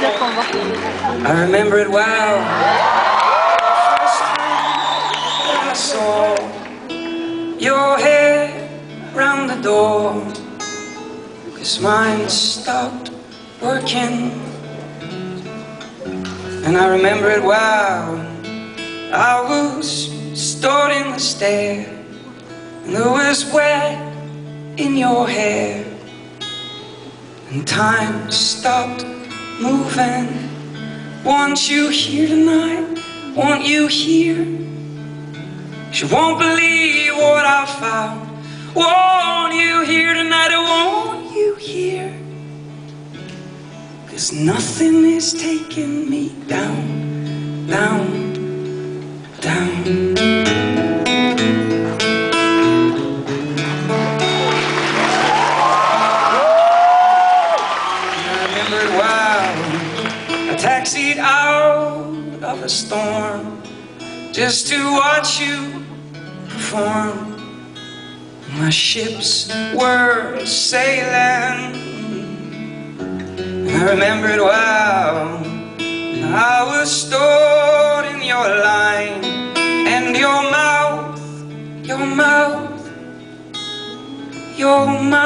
I remember it well. First time I saw your hair round the door, 'cause mine stopped working. And I remember it well. I was stored in the stair, and there was wet in your hair, and time stopped moving. Want you here tonight? Want you here? She won't believe what I found. Want you here tonight? I want you here, 'cause nothing is taking me down, down, down. Taxied out of a storm just to watch you perform. My ships were sailing, and I remember it well. I was stored in your line, and your mouth, your mind, your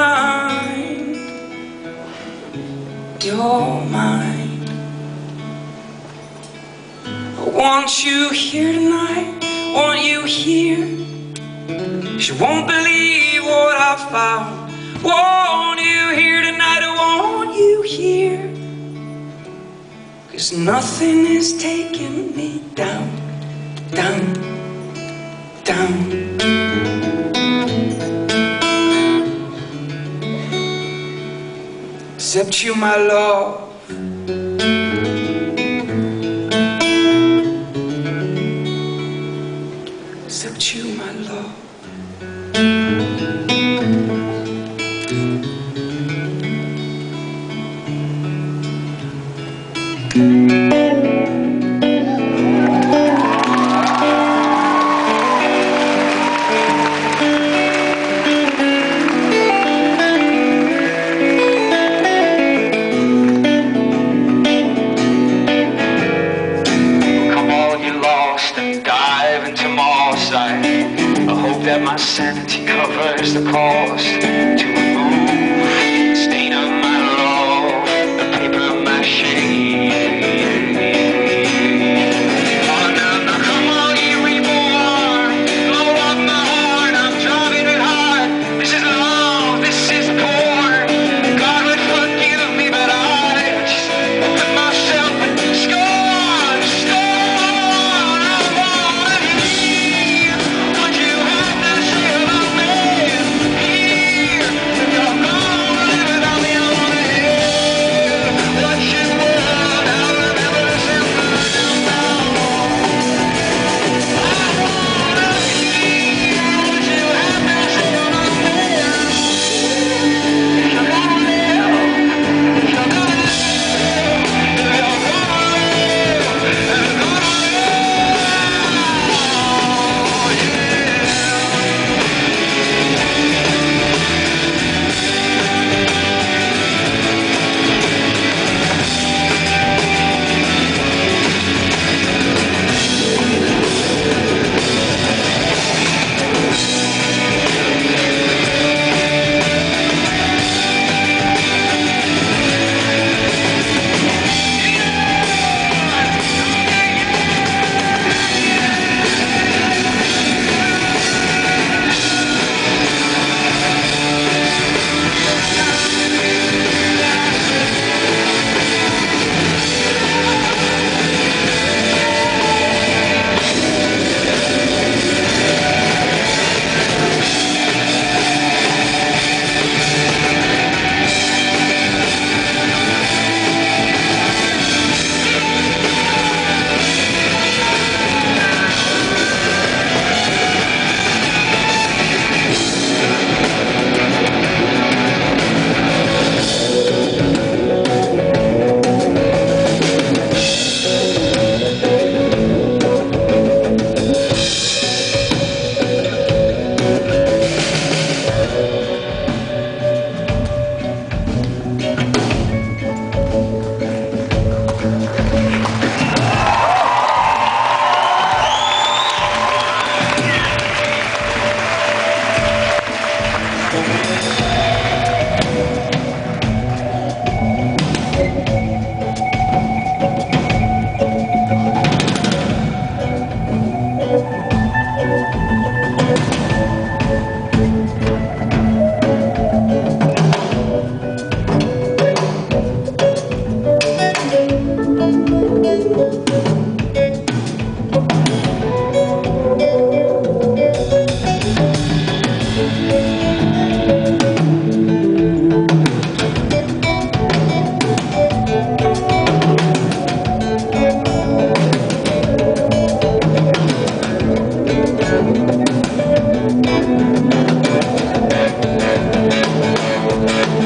mind. Want you here tonight? Want you here? She won't believe what I found. Want you here tonight? I want you here, 'cause nothing is taking me down, down, down. Except you, my love. Except you, my love. I hope that my sanity covers the cost to a move.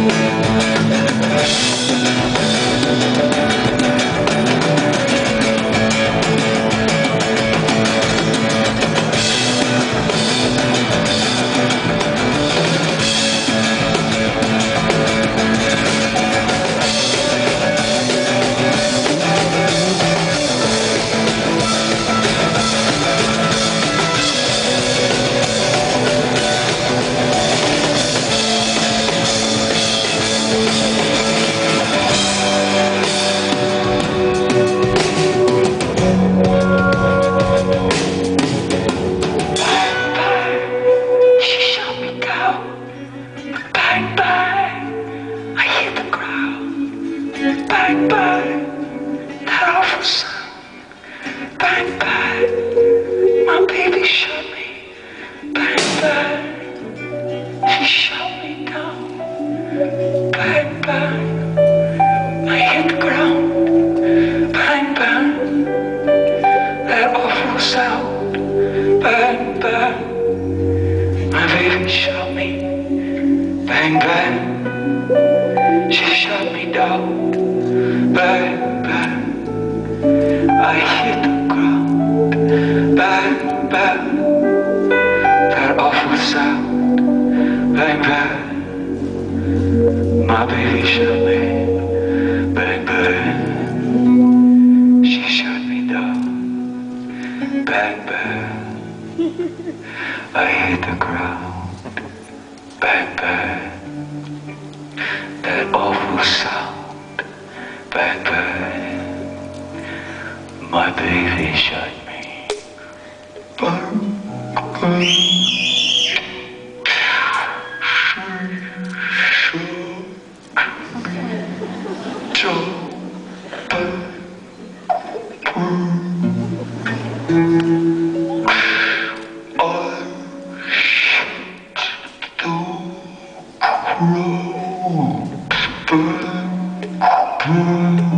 Bang, bang, that awful sound. Bang, bang, my baby shut me. Bang, bang, she shut me down. Bang, bang, I hit the ground. Bang, bang, that awful sound. Bang, bang, my baby shut me. Bang, bang, she shut me down. Bang, bang, I hit the ground. Bang, bang, that awful sound. Bang, bang, my baby shut me. Bang, bang, she shut me down. Bang, bang, I hit the ground. Bang, bang, that awful sound. Bang, bang, my baby shut me. Bang, bang, she shut me.